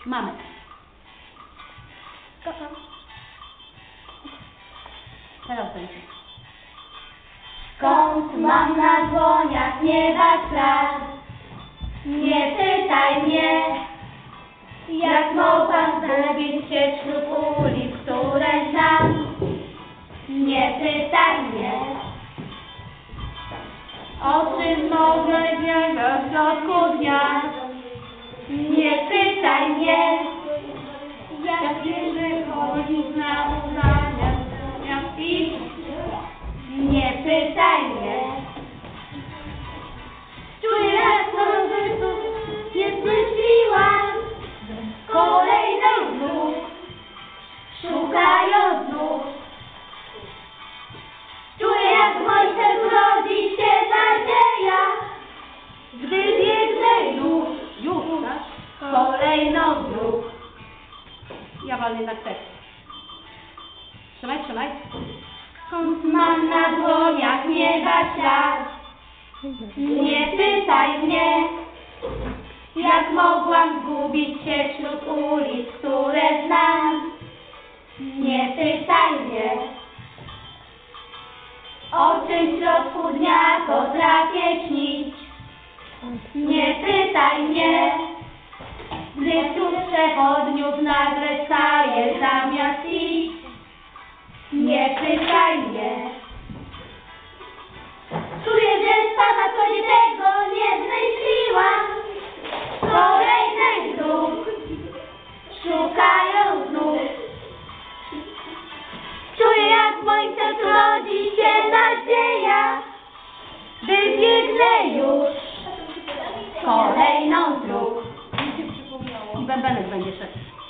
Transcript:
Mamy. Teraz będzie. Skąd mam na dłoniach nieba ślad? Nie pytaj mnie, jak mogłam zgubić się wśród ulic, które znam. Nie pytaj mnie, o czym mogę wiedzieć w środku dnia. Nie pytaj mnie, jak nie chodzić na ubrania, jak iść. Nie pytaj mnie, czuję jak nie zmyśliłam kolejnych dróg, szukając znów. Czuję jak w moim sercu rodzi się nadzieja, gdy biegnę już kolejną dróg. Ja walnę na tekst. Trzymaj, trzymaj. Skąd mam na dłoniach nieba ślad? Nie pytaj mnie, jak mogłam zgubić się wśród ulic, które znam. Nie pytaj mnie, o czym w środku dnia potrafię śnić. Nie pytaj mnie, gdy wśród przechodniów nagle staję zamiast iść. Nie pytaj mnie, czuję, że sama sobie tego nie zmyśliłam. Kolejnych dróg, szukając znów. Czuję jak w moim sercu rodzi się nadzieja, gdy biegnę już kolejną dróg. I bębenek będzie szedł.